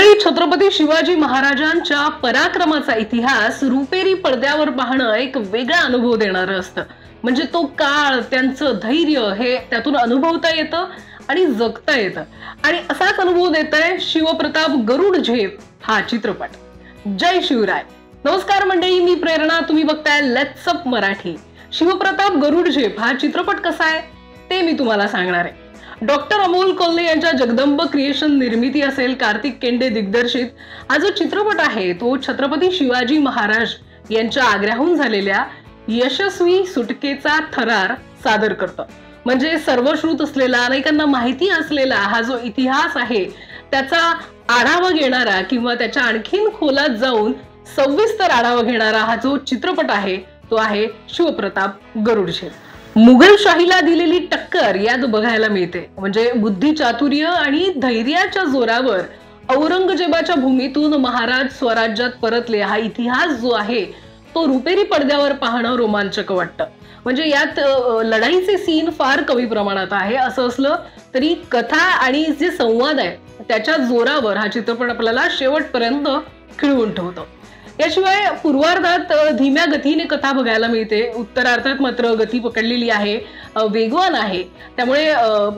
मंडळी, छत्रपती शिवाजी महाराजांच्या पराक्रमाचा इतिहास रुपेरी पडद्यावर पाहणं एक वेगळा अनुभव देणारं असतं. म्हणजे तो काळ, त्यांचं धैर्य हे त्यातून अनुभवता येतं आणि जगता येतं. आणि असाच अनुभव देतोय शिवप्रताप गरुड झेप हा चित्रपट. जय शिवराय. नमस्कार मंडळी, मी प्रेरणा. तुम्ही बघताय लेट्स अप मराठी. शिवप्रताप गरुड झेप हा चित्रपट कसा आहे ते मी तुम्हाला सांगणार आहे. डॉक्टर अमोल कोल्हे यांच्या जगदंब क्रिएशन निर्मिती असेल, कार्तिक केंडे दिग्दर्शित हा जो चित्रपट आहे तो छत्रपती शिवाजी महाराज यांच्या आग्र्याहून झालेल्या यशस्वी सुटकेचा थरार सादर करतो. म्हणजे सर्वश्रुत असलेला, अनेकांना माहिती असलेला हा जो इतिहास आहे त्याचा आढावा घेणारा किंवा त्याच्या आणखीन खोलात जाऊन सविस्तर आढावा घेणारा हा जो चित्रपट आहे तो आहे शिवप्रताप गरुड झेप. मुघलशाहीला दिलेली टक्कर यात बघायला मिळते. म्हणजे बुद्धी, चातुर्य आणि धैर्याच्या जोरावर औरंगजेबाच्या भूमीतून महाराज स्वराज्यात परतले हा इतिहास जो आहे तो रुपेरी पडद्यावर पाहणं रोमांचक वाटतं. म्हणजे यात लढाईचे सीन फार कमी प्रमाणात आहे. असं असलं तरी कथा आणि जे संवाद आहे त्याच्या जोरावर हा चित्रपट आपल्याला शेवटपर्यंत खिळवून ठेवतो. याशिवाय पूर्वार्धात धीम्या गतीने कथा बघायला मिळते, उत्तरार्धात मात्र गती पकडलेली आहे, वेगवान आहे. त्यामुळे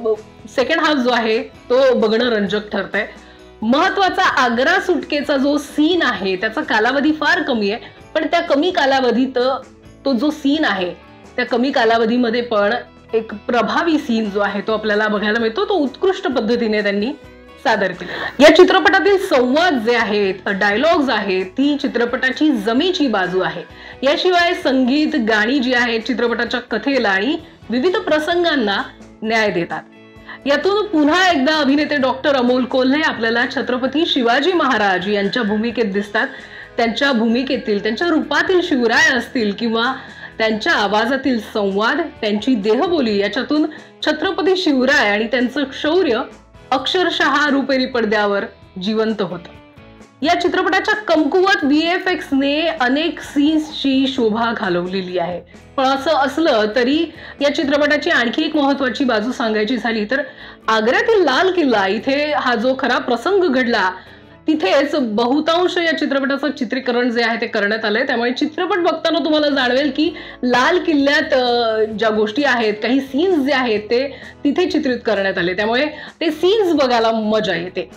सेकंड हाफ जो आहे तो बघणं रंजक ठरतंय. महत्वाचा आग्रा सुटकेचा जो सीन आहे त्याचा कालावधी फार कमी आहे, पण त्या कमी कालावधीत तो जो सीन आहे त्या कमी कालावधीमध्ये पण एक प्रभावी सीन जो आहे तो आपल्याला बघायला मिळतो. तो उत्कृष्ट पद्धतीने त्यांनी सादर केलेला. या चित्रपटातील संवाद जे आहेत, डायलॉग्स आहेत, ती चित्रपटाची जमेची बाजू आहे. याशिवाय संगीत, गाणी जी आहेत चित्रपटाच्या कथेला आणि विविध प्रसंगांना न्याय देतात. यातून पुन्हा एकदा अभिनेते डॉक्टर अमोल कोल्हे आपल्याला छत्रपती शिवाजी महाराज यांच्या भूमिकेत दिसतात. त्यांच्या भूमिकेतील, त्यांच्या रूपातील शिवराय असतील किंवा त्यांच्या आवाजातील संवाद, त्यांची देहबोली, याच्यातून छत्रपती शिवराय आणि त्यांचं शौर्य अक्षरशः रुपेरी पडद्यावर जिवंत होतं. या चित्रपटाच्या कमकुवत VFX ने अनेक सीन्सची शोभा घालवलेली आहे. पण असं असलं तरी या चित्रपटाची आणखी एक महत्वाची बाजू सांगायची झाली तर आग्र्यातील लाल किल्ला इथे हा जो खरा प्रसंग घडला तिथेच बहुतांश या चित्रपटाचं चित्रीकरण जे आहे ते करण्यात आलंय. त्यामुळे चित्रपट बघताना तुम्हाला जाणवेल की लाल किल्ल्यात ज्या गोष्टी आहेत, काही सीन्स जे आहेत ते तिथे चित्रित करण्यात आले. त्यामुळे ते सीन्स बघायला मजा येते.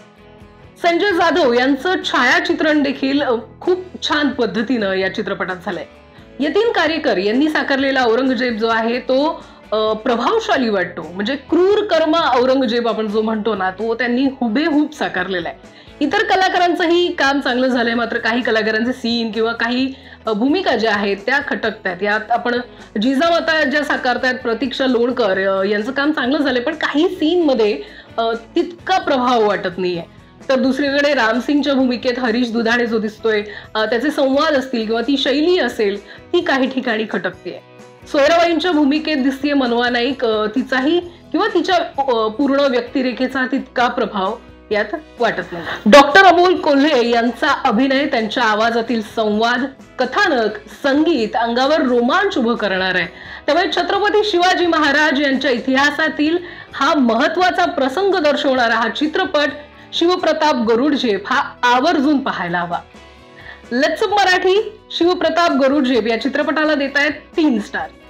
संजय जाधव यांचं छायाचित्रण देखील खूप छान पद्धतीनं या चित्रपटात झालंय. यतीन कार्यकर यांनी साकारलेला औरंगजेब जो आहे तो प्रभावशाली वाटतो. म्हणजे क्रूर कर्म औरंगजेब आपण जो म्हणतो ना तो त्यांनी हुबेहूब साकारलेला आहे. इतर कलाकारांचंही काम चांगलं झालंय, मात्र काही कलाकारांचे सीन किंवा काही भूमिका ज्या आहेत त्या खटकतात. यात आपण जिजामाता ज्या साकारतात प्रतीक्षा लोणकर यांचं काम चांगलं झालंय, पण काही सीन मध्ये तितका प्रभाव वाटत नाहीये. तर दुसरीकडे रामसिंगच्या भूमिकेत हरीश दुधाणे जो दिसतोय त्याचे संवाद असतील किंवा ती शैली असेल ती काही ठिकाणी खटकते. सोयराबाईंच्या भूमिकेत दिसतीये मनवा नाईक, तिचाही किंवा तिच्या पूर्ण व्यक्तिरेखेचा तितका प्रभाव यात वाटत नाही. डॉक्टर अमोल कोल्हे यांचा अभिनय, त्यांच्या आवाजातील संवाद, कथानक, संगीत अंगावर रोमांच उभं करणार आहे. त्यामुळे छत्रपती शिवाजी महाराज यांच्या इतिहासातील हा महत्वाचा प्रसंग दर्शवणारा हा चित्रपट शिवप्रताप गरुड झेप हा आवर्जून पाहायला हवा. लेट्स अप मराठी शिवप्रताप गरुड झेप या चित्रपटाला देत आहेत 3 स्टार.